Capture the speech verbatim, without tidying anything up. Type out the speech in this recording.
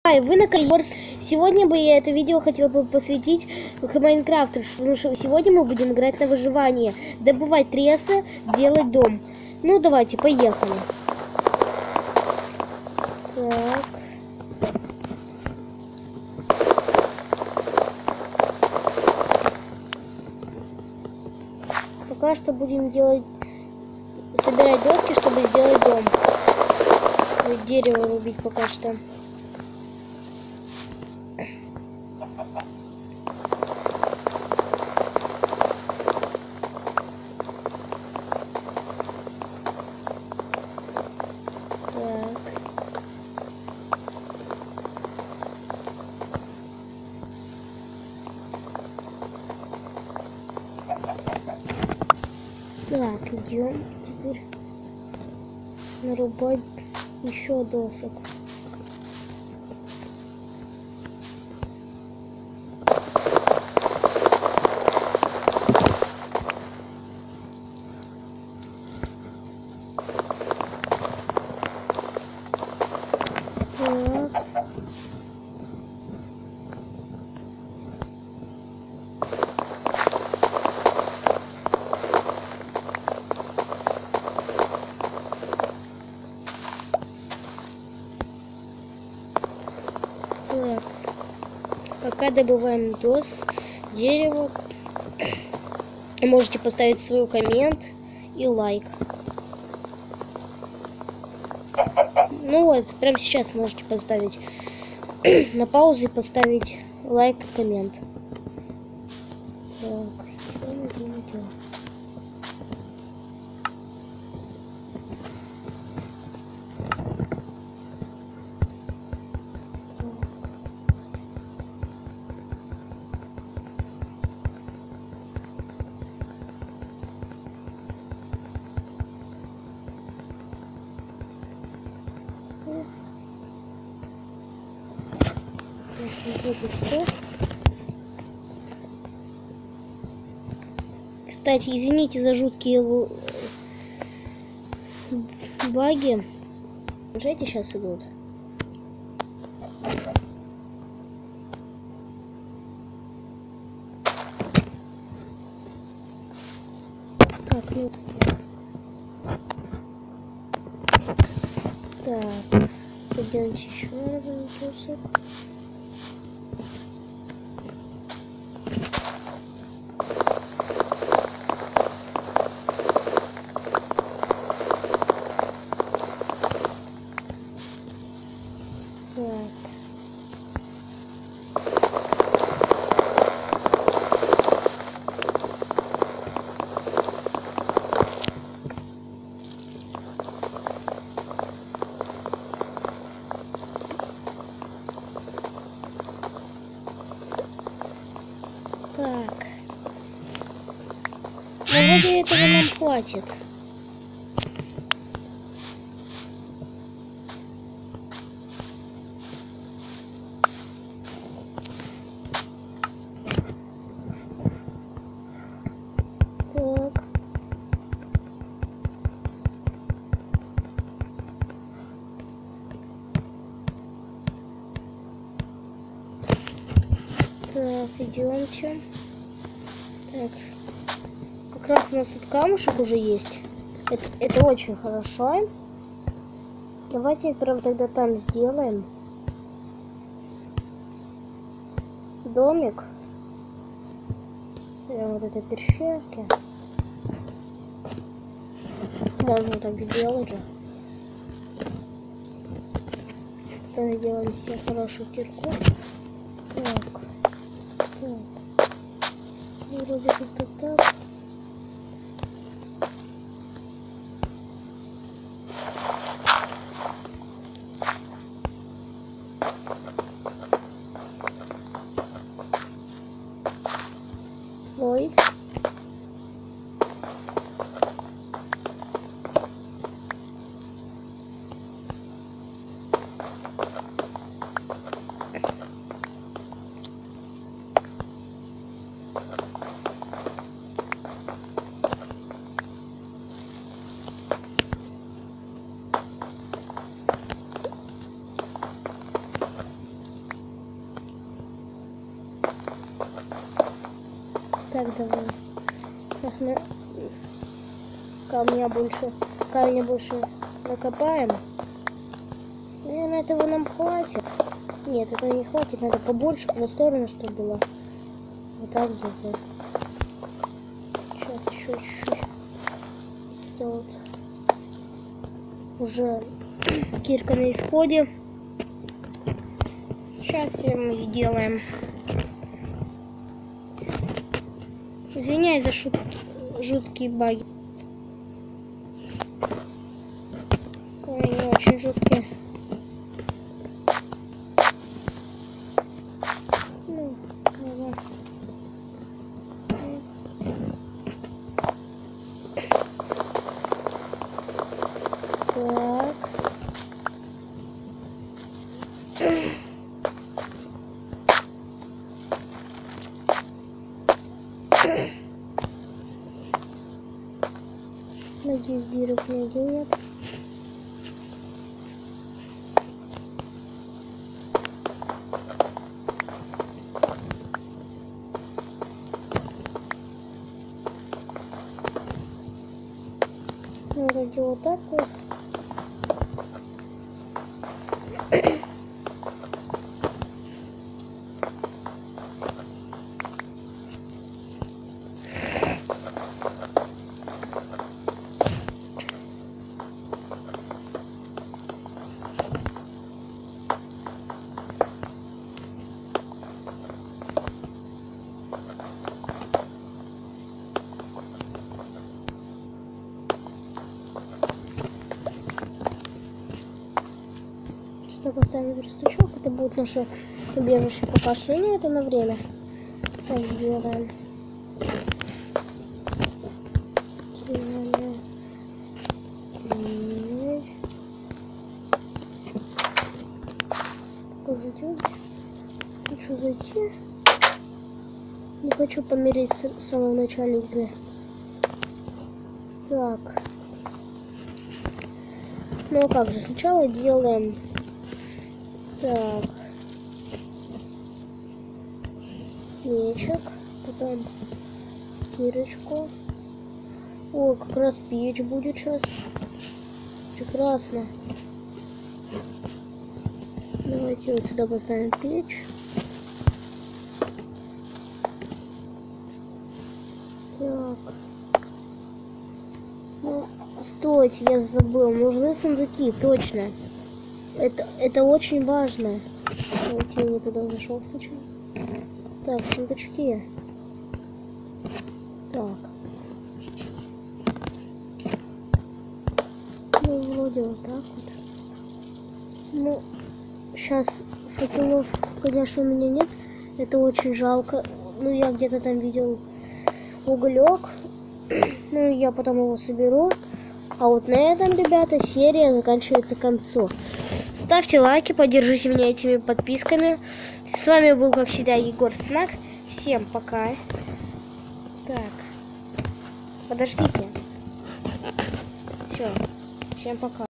Вы на канале. Сегодня бы я это видео хотела бы посвятить к Майнкрафту, потому что сегодня мы будем играть на выживание, добывать ресы, делать дом. Ну давайте, поехали. Так. Пока что будем делать, собирать доски, чтобы сделать дом. Ой, дерево рубить пока что. Так, идем теперь нарубать еще досок. Так, пока добываем дос, дерево, можете поставить свой коммент и лайк. Ну вот, прямо сейчас можете поставить на паузу и поставить лайк и коммент. Так, что мы будем делать? Кстати, извините за жуткие баги. Эти сейчас идут. Так, ну. Так, пойдемте еще раз. Так. Ну, вроде этого нам хватит. Так. Так, идемте. Так. Как раз у нас тут камушек уже есть. Это, это очень хорошо. Давайте прям тогда там сделаем домик. Прям вот этой пещерки. Можно так сделать же. Потом сделаем себе хорошую кирку. Так. Так. И вроде как-то так. Ой. Так, давай. Сейчас мы камня больше, камня больше накопаем. Наверное, этого нам хватит. Нет, этого не хватит. Надо побольше, просторно, чтобы было. Вот так где-то. Сейчас еще чуть-чуть. Вот. Уже кирка на исходе. Сейчас мы сделаем. Извиняюсь за шут... жуткие баги. Ой, не очень жуткие. Ну, давай. Так. Надеюсь, дырок нигде нет. Вроде вот так вот. Что поставим верстачок, это будет наше убежище пока что, но это на время. Так, сделаем. Зайдем. Хочу зайти. Не хочу помереть с самого начала игры. Так. Ну а как же, сначала делаем. Так. Печек. Потом кирочку. О, как раз печь будет сейчас. Прекрасно. Давайте вот сюда поставим печь. Так. Ну, стойте, я забыл. Нужны сундуки, точно. Это, это очень важно. Давайте я не туда зашел сначала. Так, сундучки. Так. Ну, вроде вот так вот. Ну, сейчас факелов, конечно, у меня нет. Это очень жалко. Ну, я где-то там видел уголек. Ну, я потом его соберу. А вот на этом, ребята, серия заканчивается к концу. Ставьте лайки, поддержите меня этими подписками. С вами был, как всегда, Егор Снак. Всем пока. Так. Подождите. Все. Всем пока.